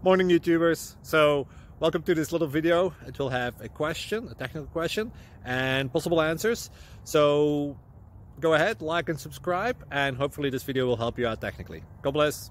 Morning YouTubers. So welcome to this little video. It will have a question, a technical question, and possible answers. So go ahead, like and subscribe, and hopefully this video will help you out technically. God bless.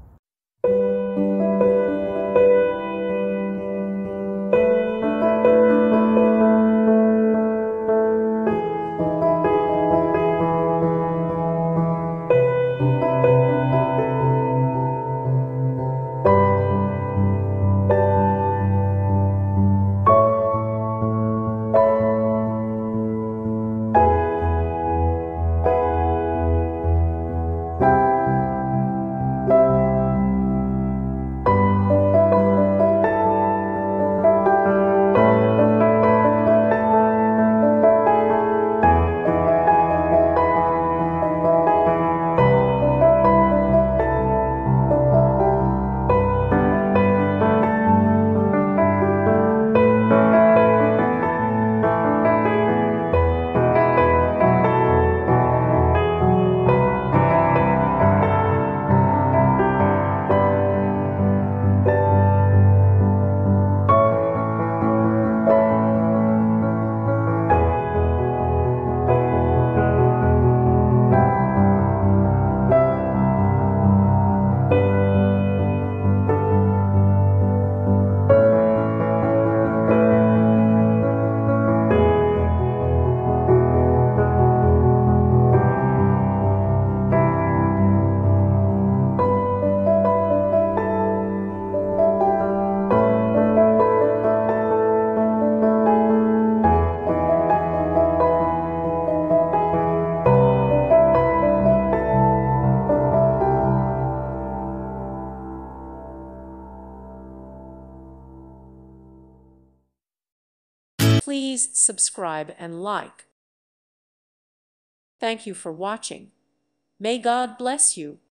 Please subscribe and like. Thank you for watching. May God bless you.